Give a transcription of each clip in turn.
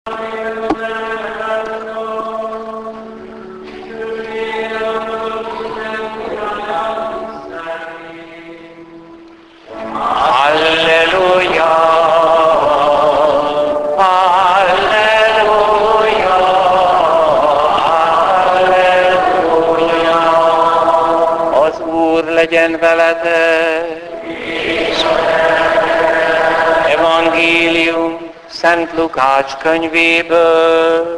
Halleluja! Halleluja! Halleluja! Az Úr legyen veletek! Evangélium Szent Lukács könyvéből.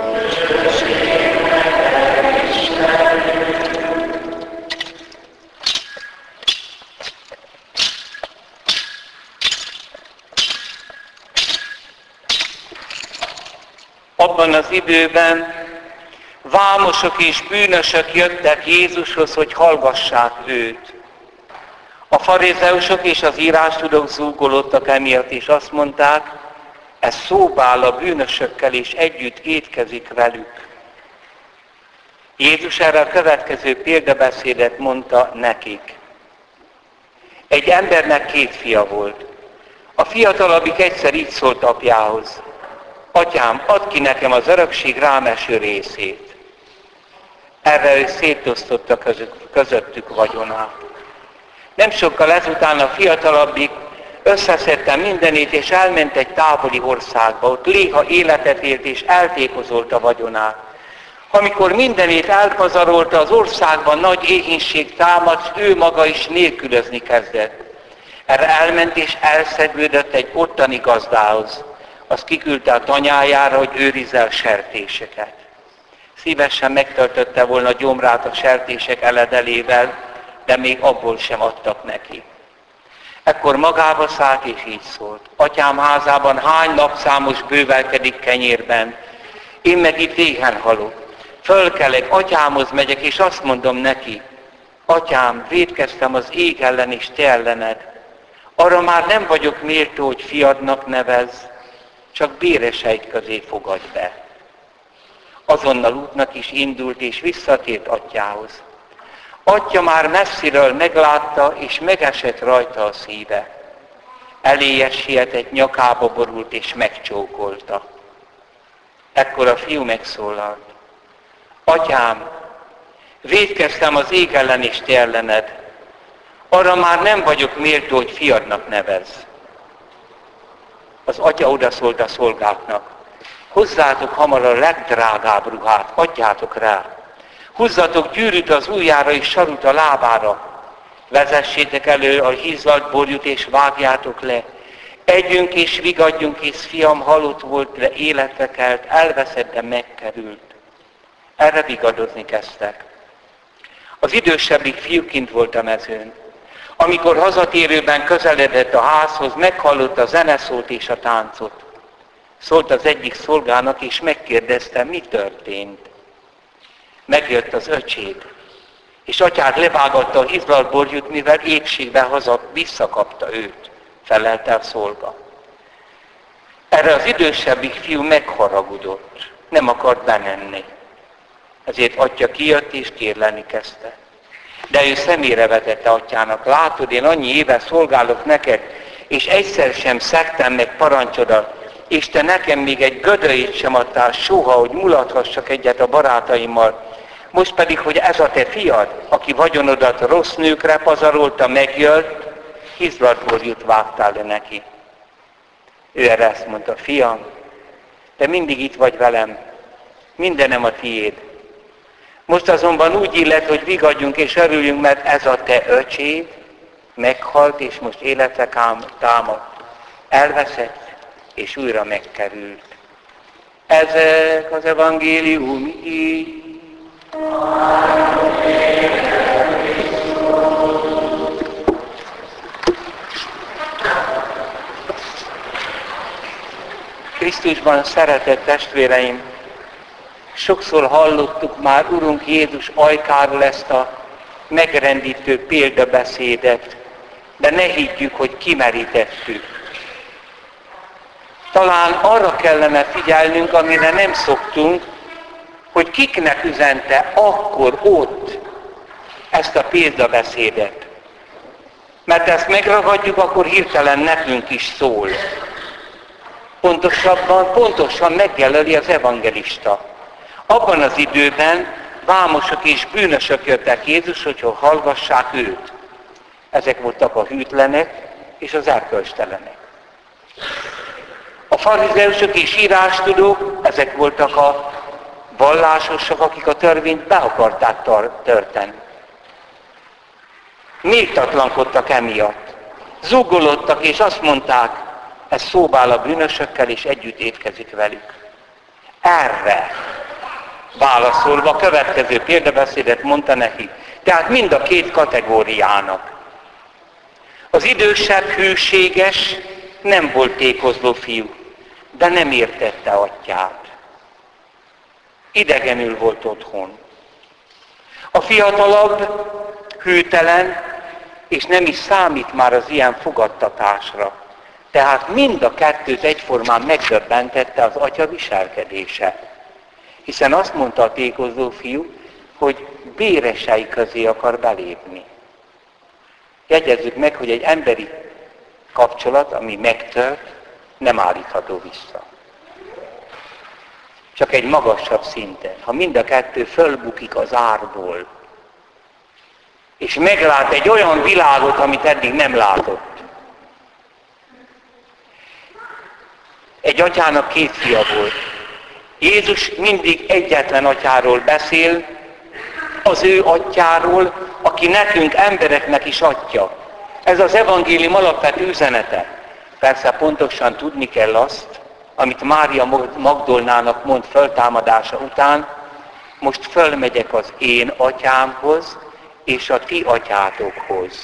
Abban az időben vámosok és bűnösök jöttek Jézushoz, hogy hallgassák őt. A farizeusok és az írástudók zúgolódtak emiatt, és azt mondták, ez szóba áll a bűnösökkel, és együtt étkezik velük. Jézus erre a következő példabeszédet mondta nekik. Egy embernek 2 fia volt. A fiatalabbik egyszer így szólt apjához. Atyám, add ki nekem az örökség rám eső részét. Erre ő szétosztotta közöttük vagyonát. Nem sokkal ezután a fiatalabbik összeszedte mindenét, és elment egy távoli országba. Ott léha életet élt, és eltékozolta vagyonát. Amikor mindenét elpazarolta, az országban nagy éhínség támadt, ő maga is nélkülözni kezdett. Erre elment, és elszegődött egy ottani gazdához. Az kiküldte a tanyájára, hogy őrizzel sertéseket. Szívesen megtöltötte volna gyomrát a sertések eledelével, de még abból sem adtak neki. Ekkor magába szállt és így szólt. Atyám házában hány napszámos bővelkedik kenyérben, én meg itt éhen halok. Fölkelek, atyámhoz megyek, és azt mondom neki, atyám, vétkeztem az ég ellen és te ellened. Arra már nem vagyok méltó, hogy fiadnak nevezz, csak béreseid közé fogadj be. Azonnal útnak is indult, és visszatért atyához. Atya már messziről meglátta, és megesett rajta a szíve. Eléje sietett, nyakába borult, és megcsókolta. Ekkor a fiú megszólalt. Atyám, vétkeztem az ég ellen és te ellened. Arra már nem vagyok méltó, hogy fiadnak nevezz. Az atya odaszólt a szolgáknak. Hozzátok hamar a legdrágább ruhát, adjátok rá. Húzzatok gyűrűt az ujjára és sarut a lábára. Vezessétek elő a hízlalt borjút és vágjátok le. Együnk és vigadjunk, és fiam halott volt, de életre kelt, elveszett, de megkerült. Erre vigadozni kezdtek. Az idősebbik fiú kint volt a mezőn. Amikor hazatérőben közeledett a házhoz, meghallotta a zeneszót és a táncot. Szólt az egyik szolgának, és megkérdezte, mi történt. Megjött az öcséd, és atyád levágatta a hízlalt borjút, mivel épségben visszakapta őt, felelte a szolga. Erre az idősebbik fiú megharagudott, nem akart benenni. Ezért atya kijött és kérlelni kezdte. De ő szemére vetette atyának, látod, én annyi éve szolgálok neked, és egyszer sem szegtem meg parancsodat, és te nekem még egy gödöit sem adtál soha, hogy mulathassak egyet a barátaimmal. Most pedig, hogy ez a te fiad, aki vagyonodat rossz nőkre pazarolta, megjött, hízlatborjút vágtál le neki. Ő erre ezt mondta, fiam, te mindig itt vagy velem, mindenem a tiéd. Most azonban úgy illet, hogy vigadjunk és örüljünk, mert ez a te öcséd meghalt, és most életre támad. Elveszett, és újra megkerült. Ezek az evangéliumi. Krisztusban szeretett testvéreim, sokszor hallottuk már Urunk Jézus ajkáról ezt a megrendítő példabeszédet, de ne higgyük, hogy kimerítettük. Talán arra kellene figyelnünk, amire nem szoktunk, hogy kiknek üzente akkor ott ezt a példabeszédet. Mert ezt megragadjuk, akkor hirtelen nekünk is szól. Pontosabban, pontosan megjelöli az evangelista. Abban az időben vámosok és bűnösök jöttek Jézus, hogy hallgassák őt. Ezek voltak a hűtlenek és az erkölcstelenek. A farizeusok és írástudók, ezek voltak a vallásosok, akik a törvényt be akarták törteni. Méltatlankodtak emiatt. Zúgolódtak és azt mondták, ez szóba áll a bűnösökkel és együtt étkezik velük. Erre válaszolva a következő példabeszédet mondta neki. Tehát mind a két kategóriának. Az idősebb, hűséges, nem volt tékozló fiú, de nem értette atyát. Idegenül volt otthon. A fiatalabb, hűtelen, és nem is számít már az ilyen fogadtatásra. Tehát mind a kettőt egyformán megdöbbentette az atya viselkedése. Hiszen azt mondta a tékozló fiú, hogy béresei közé akar belépni. Jegyezzük meg, hogy egy emberi kapcsolat, ami megtört, nem állítható vissza. Csak egy magasabb szinten. Ha mind a kettő fölbukik az árból, és meglát egy olyan világot, amit eddig nem látott. Egy atyának két fia volt. Jézus mindig egyetlen atyáról beszél, az ő atyáról, aki nekünk, embereknek is atya. Ez az evangélium alapvető üzenete. Persze pontosan tudni kell azt, amit Mária Magdolnának mond föltámadása után, most fölmegyek az én atyámhoz, és a ti atyátokhoz.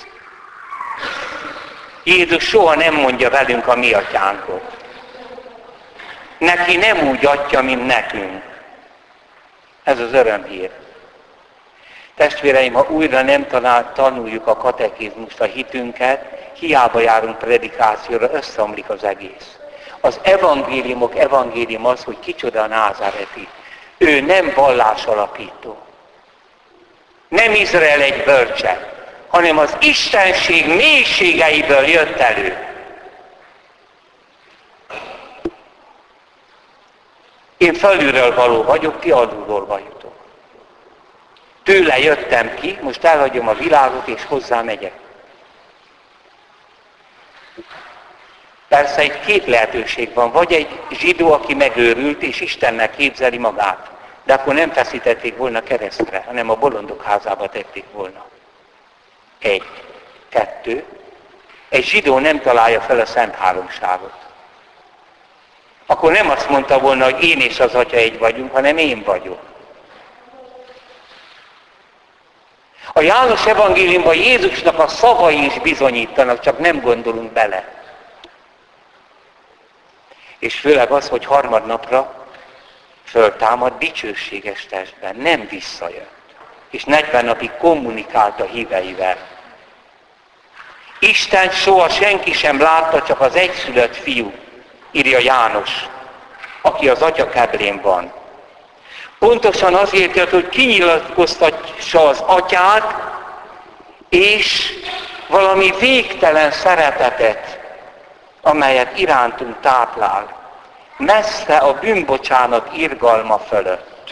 Jézus soha nem mondja velünk a mi atyánkot. Neki nem úgy atya, mint nekünk. Ez az örömhír. Testvéreim, ha újra nem tanuljuk a katekizmust, a hitünket, hiába járunk predikációra, összeomlik az egész. Az evangélium az, hogy kicsoda a názáreti. Ő nem vallásalapító. Nem Izrael egy bölcse, hanem az istenség mélységeiből jött elő. Én felülről való vagyok, ti alulról vagytok. Tőle jöttem ki, most elhagyom a világot és hozzá megyek. Persze egy két lehetőség van. Vagy egy zsidó, aki megőrült és Istennek képzeli magát. De akkor nem feszítették volna keresztre, hanem a bolondok házába tették volna. 1. 2. Egy zsidó nem találja fel a Szent Háromságot. Akkor nem azt mondta volna, hogy én és az atya egy vagyunk, hanem én vagyok. A János evangéliumban Jézusnak a szavai is bizonyítanak, csak nem gondolunk bele. És főleg az, hogy harmadnapra föltámad dicsőséges testben, nem visszajött. És 40 napig kommunikált a híveivel. Isten soha senki sem látta, csak az egyszülött fiú, írja János, aki az atya keblén van. Pontosan azért jött, hogy kinyilatkoztassa az atyát, és valami végtelen szeretetet, amelyet irántunk táplál, messze a bűnbocsánat irgalma fölött.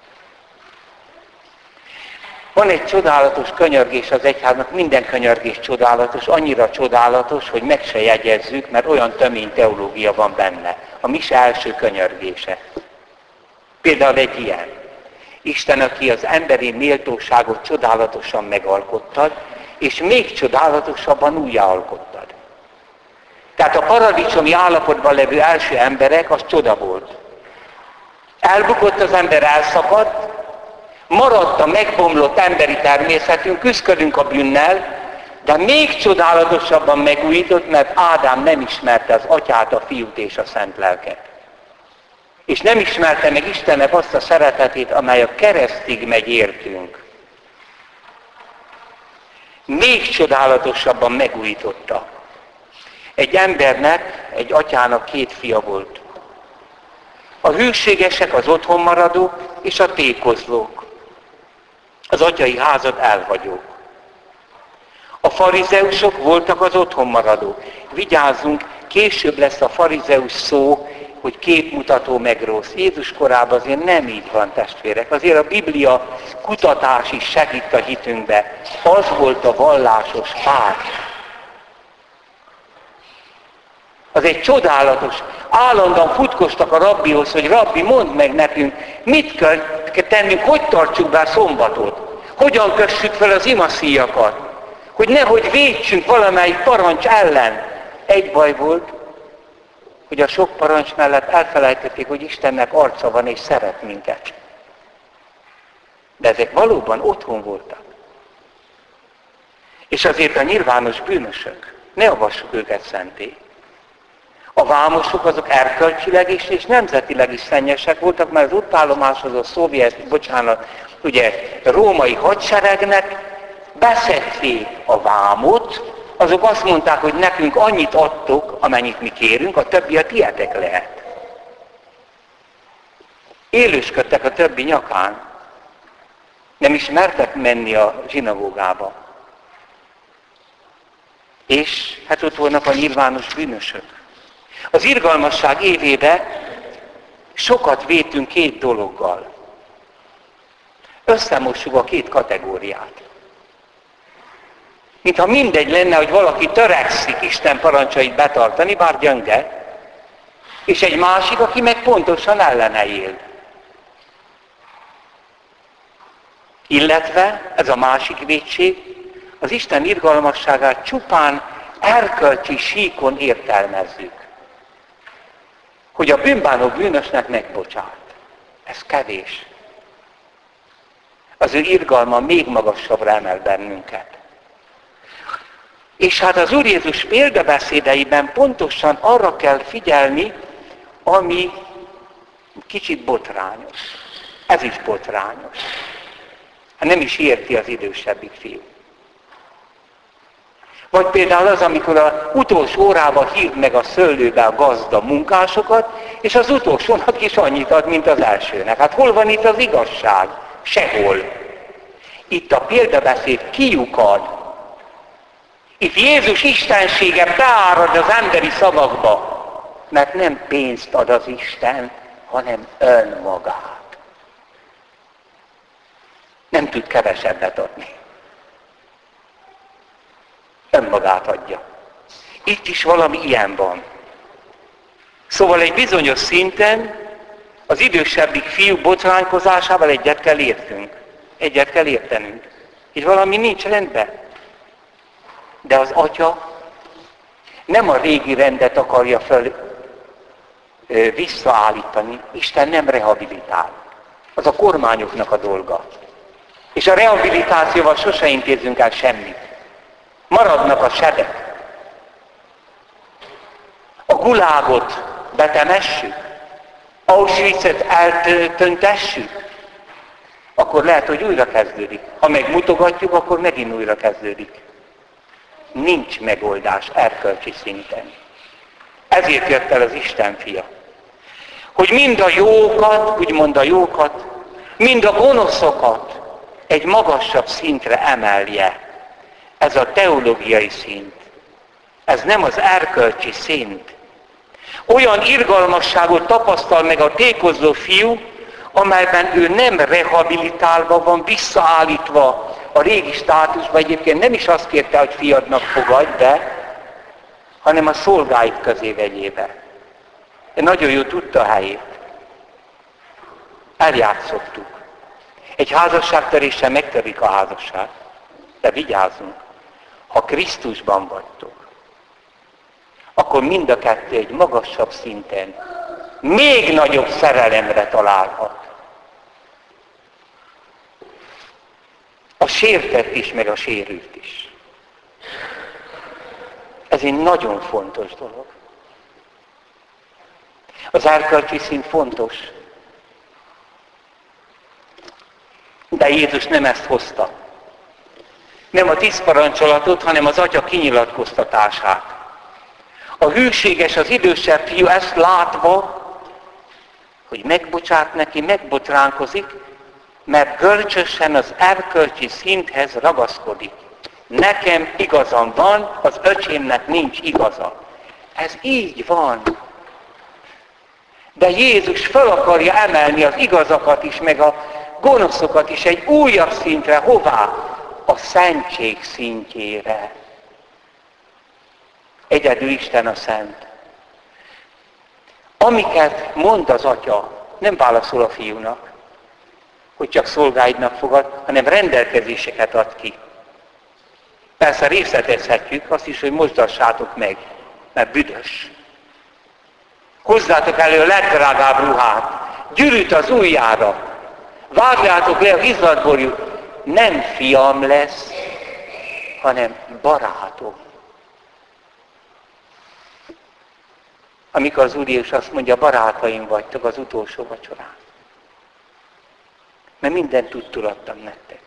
Van egy csodálatos könyörgés az egyháznak, minden könyörgés csodálatos, annyira csodálatos, hogy meg se jegyezzük, mert olyan tömény teológia van benne. A mise első könyörgése. Például egy ilyen. Isten, aki az emberi méltóságot csodálatosan megalkottad, és még csodálatosabban újjáalkottad. Tehát a paradicsomi állapotban levő első emberek, az csoda volt. Elbukott az ember, elszakadt, maradt a megbomlott emberi természetünk, küzdködünk a bűnnel, de még csodálatosabban megújított, mert Ádám nem ismerte az atyát, a fiút és a szent lelket. És nem ismerte meg Istennek azt a szeretetét, amely a keresztig megy értünk. Még csodálatosabban megújította. Egy embernek, egy atyának 2 fia volt. A hűségesek, az otthonmaradók és a tékozlók. Az atyai házat elhagyók. A farizeusok voltak az otthonmaradók. Vigyázzunk, később lesz a farizeus szó, hogy képmutató meg rossz. Jézus korában azért nem így van, testvérek. Azért a Biblia kutatás is segít a hitünkbe. Az volt a vallásos pár. Az egy csodálatos. Állandóan futkostak a rabbihoz, hogy rabbi, mondd meg nekünk, mit kell tennünk, hogy tartsuk be a szombatot? Hogyan kössük fel az imaszíjakat? Hogy nehogy védsünk valamelyik parancs ellen. Egy baj volt, hogy a sok parancs mellett elfelejtették, hogy Istennek arca van és szeret minket. De ezek valóban otthon voltak. És azért a nyilvános bűnösök, ne avassuk őket szenté. A vámosok azok erkölcsileg is és nemzetileg is szennyesek voltak, mert az ott állomásozó római hadseregnek beszedték a vámot, azok azt mondták, hogy nekünk annyit adtok, amennyit mi kérünk, a többi a tietek lehet. Élősködtek a többi nyakán. Nem is mertek menni a zsinagógába. És hát ott volnak a nyilvános bűnösök. Az irgalmasság évébe sokat vétünk két dologgal. Összemossuk a két kategóriát. Mintha mindegy lenne, hogy valaki törekszik Isten parancsait betartani, bár gyönge, és egy másik, aki meg pontosan ellene él. Illetve, ez a másik vétség, az Isten irgalmasságát csupán erkölcsi síkon értelmezzük. Hogy a bűnbánó bűnösnek megbocsát. Ez kevés. Az ő irgalma még magasabbra emel bennünket. És hát az Úr Jézus példabeszédeiben pontosan arra kell figyelni, ami kicsit botrányos. Ez is botrányos. Hát nem is érti az idősebbik fiú. Vagy például az, amikor az utolsó órában hív meg a szőlőbe a gazda munkásokat, és az utolsónak is annyit ad, mint az elsőnek. Hát hol van itt az igazság? Sehol. Itt a példabeszéd kiukad. Itt Jézus istensége beárad az emberi szavakba, mert nem pénzt ad az Isten, hanem önmagát. Nem tud kevesebbet adni. Önmagát adja. Itt is valami ilyen van. Szóval egy bizonyos szinten az idősebbik fiú botránkozásával egyet kell értünk. Egyet kell értenünk. És valami nincs rendben. De az atya nem a régi rendet akarja visszaállítani. Isten nem rehabilitál. Az a kormányoknak a dolga. És a rehabilitációval sose intézünk el semmit. Maradnak a sebek. A gulágot betemessük, Auschwitzet eltöntessük, akkor lehet, hogy újra kezdődik. Ha megmutogatjuk, akkor megint újra kezdődik. Nincs megoldás erkölcsi szinten. Ezért jött el az Isten fia. Hogy mind a jókat, úgymond a jókat, mind a gonoszokat egy magasabb szintre emelje. Ez a teológiai szint. Ez nem az erkölcsi szint. Olyan irgalmasságot tapasztal meg a tékozó fiú, amelyben ő nem rehabilitálva van, visszaállítva a régi státusba. Egyébként nem is azt kérte, hogy fiadnak fogadj be, hanem a szolgáit közé vegyél be. Nagyon jól tudta a helyét. Eljátszottuk. Egy házasságtöréssel megtörik a házasság. De vigyázzunk, ha Krisztusban vagytok, akkor mind a kettő egy magasabb szinten még nagyobb szerelemre találhat. A sértett is, meg a sérült is. Ez egy nagyon fontos dolog. Az erkölcsi szint fontos. De Jézus nem ezt hozta. Nem a 10 parancsolatot, hanem az atya kinyilatkoztatását. A hűséges, az idősebb fiú ezt látva, hogy megbocsát neki, megbotránkozik, mert görcsösen az erkölcsi szinthez ragaszkodik. Nekem igazam van, az öcsémnek nincs igaza. Ez így van. De Jézus fel akarja emelni az igazakat is, meg a gonoszokat is egy újabb szintre. Hová? A szentség szintjére. Egyedül Isten a szent. Amiket mond az Atya, nem válaszol a fiúnak, hogy csak szolgáidnak fogad, hanem rendelkezéseket ad ki. Persze részletezhetjük azt is, hogy mosdassátok meg, mert büdös. Hozzátok elő a legdrágább ruhát, gyűrűt az ujjára, vágjátok le a izzadborjú. Nem fiam lesz, hanem barátom. Amikor az Úr Jézus azt mondja, barátaim vagytok az utolsó vacsorán. Mert mindent tudtul adtam nektek.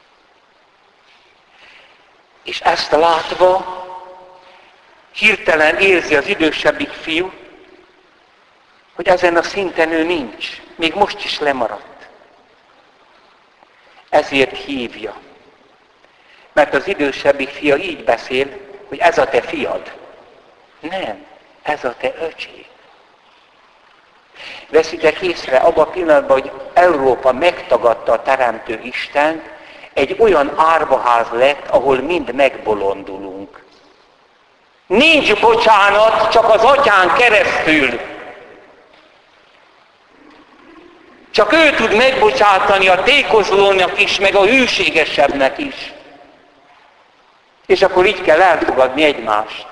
És ezt látva hirtelen érzi az idősebbik fiú, hogy ezen a szinten ő nincs. Még most is lemaradt. Ezért hívja. Mert az idősebbik fia így beszél, hogy ez a te fiad. Nem, ez a te öcséd. Veszitek észre, abban a pillanatban, hogy Európa megtagadta a Teremtő Istent, egy olyan árvaház lett, ahol mind megbolondulunk. Nincs bocsánat, csak az Atyán keresztül. Csak ő tud megbocsátani a tékozlónak is, meg a hűségesebbnek is. És akkor így kell elfogadni egymást.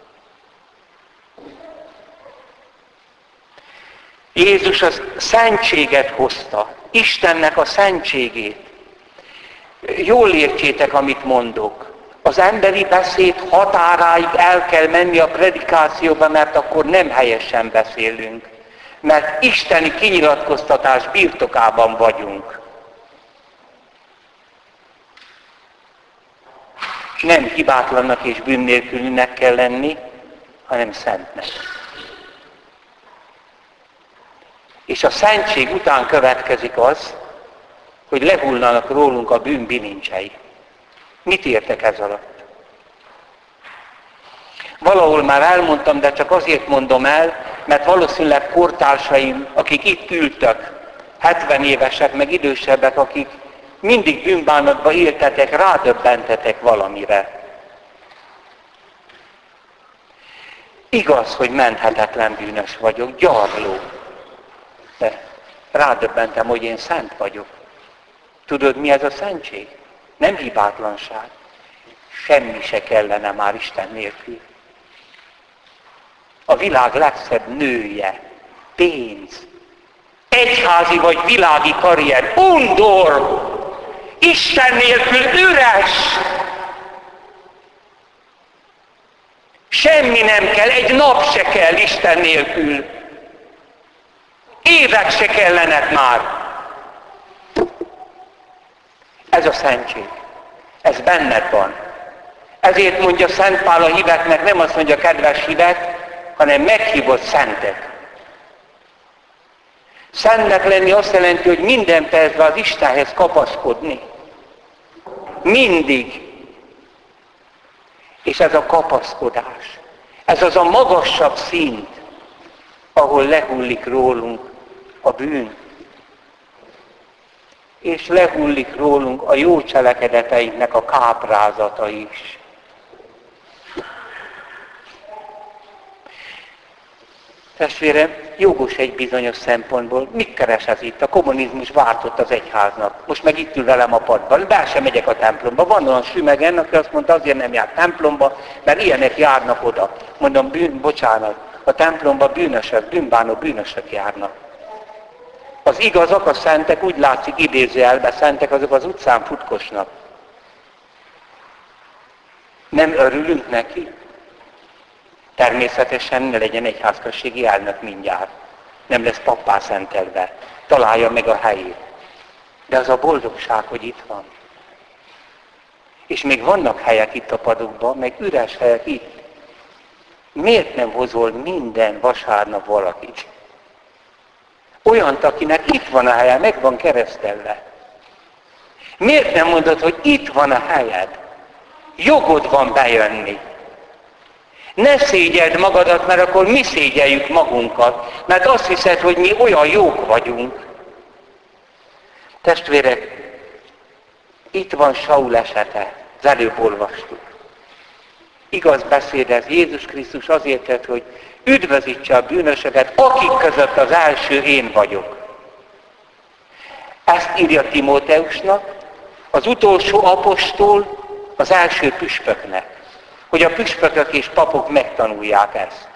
Jézus a szentséget hozta, Istennek a szentségét. Jól értsétek, amit mondok. Az emberi beszéd határáig el kell menni a predikációba, mert akkor nem helyesen beszélünk. Mert isteni kinyilatkoztatás birtokában vagyunk. Nem hibátlannak és bűn nélkülinek kell lenni, hanem szentnek. És a szentség után következik az, hogy lehullanak rólunk a bűn bilincsei. Mit értek ez alatt? Valahol már elmondtam, de csak azért mondom el, mert valószínűleg kortársaim, akik itt ültek, 70 évesek, meg idősebbek, akik mindig bűnbánatba éltetek, rádöbbentetek valamire. Igaz, hogy menthetetlen bűnös vagyok, gyarló. De rádöbbentem, hogy én szent vagyok. Tudod, mi ez a szentség? Nem hibátlanság. Semmi se kellene már Isten nélkül. A világ legszebb nője, pénz, egyházi vagy világi karrier, undor, Isten nélkül üres. Semmi nem kell, egy nap se kell Isten nélkül. Évek se kellenek már. Ez a szentség. Ez benned van. Ezért mondja Szent Pál a híveknek, nem azt mondja kedves hívek, hanem meghívott szentek. Szentnek lenni azt jelenti, hogy minden percben az Istenhez kapaszkodni. Mindig. És ez a kapaszkodás. Ez az a magasabb szint, ahol lehullik rólunk a bűn. És lehullik rólunk a jó cselekedeteinknek a káprázata is. Testvérem, jogos egy bizonyos szempontból. Mit keres ez itt? A kommunizmus vártott az egyháznak. Most meg itt ül velem a padban. Be sem megyek a templomba. Van olyan sümegen, aki azt mondta, azért nem jár templomba, mert ilyenek járnak oda. Mondom, bocsánat, a templomba bűnösök, bűnbánó bűnösök járnak. Az igazak, a szentek, úgy látszik idézőjelben, szentek, azok az utcán futkosnak. Nem örülünk neki? Természetesen ne legyen egyházközségi elnök mindjárt. Nem lesz pappá szentelve. Találja meg a helyét. De az a boldogság, hogy itt van. És még vannak helyek itt a padokban, meg üres helyek itt. Miért nem hozol minden vasárnap valakit? Olyant, akinek itt van a helye, meg van keresztelve. Miért nem mondod, hogy itt van a helyed? Jogod van bejönni. Ne szégyeld magadat, mert akkor mi szégyeljük magunkat, mert azt hiszed, hogy mi olyan jók vagyunk. Testvérek, itt van Saul esete, az előbb olvastuk. Igaz beszéd ez, Jézus Krisztus azért tett, hogy üdvözítse a bűnösöket, akik között az első én vagyok. Ezt írja Timóteusnak, az utolsó apostol az első püspöknek, hogy a püspökök és papok megtanulják ezt.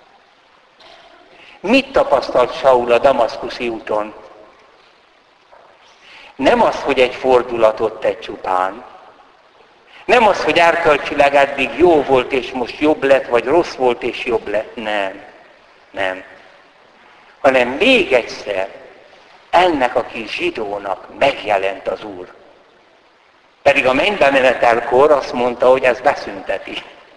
Mit tapasztalt Saul a damaszkuszi úton? Nem az, hogy egy fordulatot tett csupán. Nem az, hogy erkölcsileg eddig jó volt, és most jobb lett, vagy rossz volt, és jobb lett. Nem. Hanem még egyszer ennek a kis zsidónak megjelent az Úr. Pedig a mennybe menetelkor azt mondta, hogy ez beszünteti.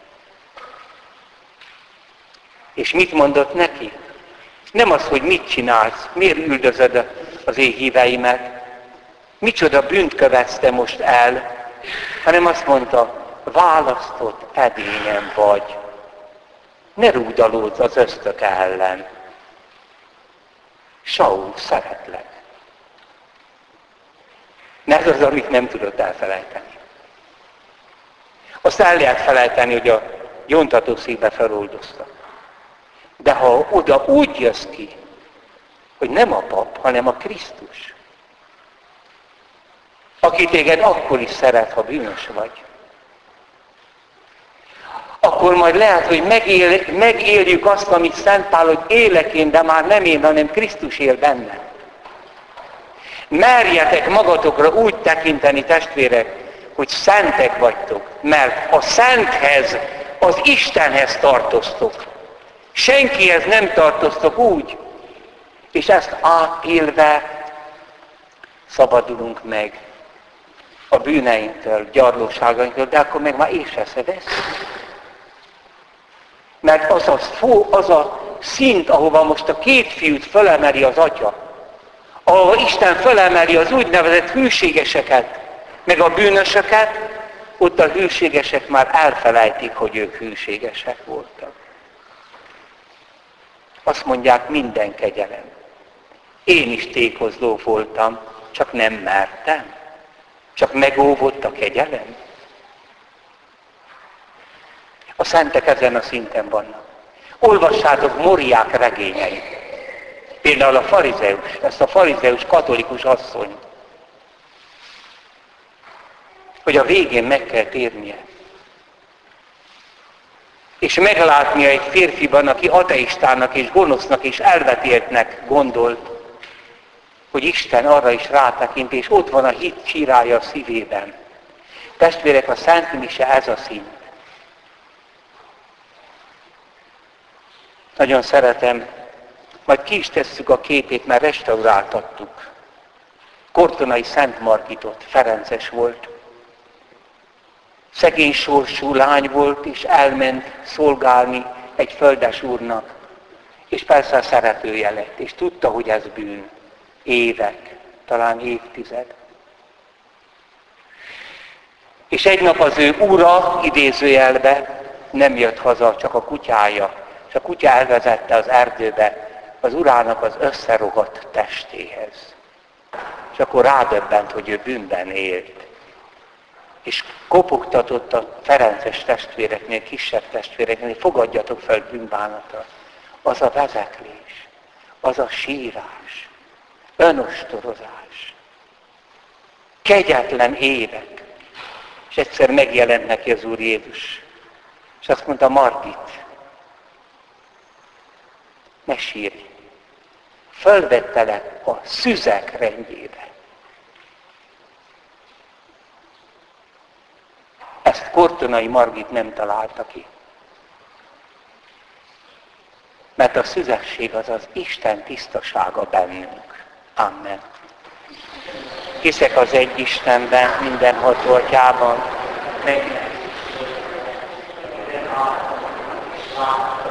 És mit mondott neki? Nem az, hogy mit csinálsz, miért üldözöd az én híveimet, micsoda bűnt követsz te most el, hanem azt mondta, választott edényem vagy. Ne rúdalódz az ösztök ellen. Saul, szeretlek. Ez az, amit nem tudott elfelejteni. Azt el lehet felejteni, hogy a gyóntatószékbe feloldozta. De ha oda úgy jössz ki, hogy nem a pap, hanem a Krisztus, aki téged akkor is szeret, ha bűnös vagy, akkor majd lehet, hogy megéljük azt, amit Szent Pál, hogy élek én, de már nem én, hanem Krisztus él bennem. Merjetek magatokra úgy tekinteni, testvérek, hogy szentek vagytok, mert a szenthez, az Istenhez tartoztok. Senkihez nem tartoztok úgy, és ezt átélve szabadulunk meg a bűneinktől, gyarlóságainktól, de akkor meg már észre se vesz. Mert az a szint, ahova most a két fiút fölemeli az Atya, ahova Isten fölemeli az úgynevezett hűségeseket, meg a bűnösöket, ott a hűségesek már elfelejtik, hogy ők hűségesek voltak. Azt mondják, minden kegyelem. Én is tékozló voltam, csak nem mertem. Csak megóvott a kegyelem. A szentek ezen a szinten vannak. Olvassátok Móriák regényeit. Például a farizeus, ezt a farizeus katolikus asszonyt. Hogy a végén meg kell térnie. És meglátnia egy férfiban, aki ateistának és gonosznak és elvetéltnek gondolt, hogy Isten arra is rátekint, és ott van a hit csírája a szívében. Testvérek, a Szent Mise ez a szint. Nagyon szeretem, majd ki is tesszük a képét, mert restauráltattuk. Kortonai Szent Margitot, ferences volt. Szegény sorsú lány volt, és elment szolgálni egy földes úrnak. És persze a szeretője lett, és tudta, hogy ez bűn. Évek, talán évtized. És egy nap az ő ura, idézőjelbe, nem jött haza, csak a kutyája. És a kutya elvezette az erdőbe az urának az összerogott testéhez. És akkor rádöbbent, hogy ő bűnben élt. És kopogtatott a ferences testvéreknél, kisebb testvéreknél, hogy fogadjatok fel bűnbánatra. Az a vezeklés, az a sírás, önostorozás, kegyetlen évek. És egyszer megjelent neki az Úr Jézus. És azt mondta, Margit, ne sírj, fölvettelek a szüzek rendjébe. Ezt Kortonai Margit nem találta ki. Mert a szüzesség az az Isten tisztasága bennünk. Amen. Hiszek az egy Istenben, mindenható Atyában, meg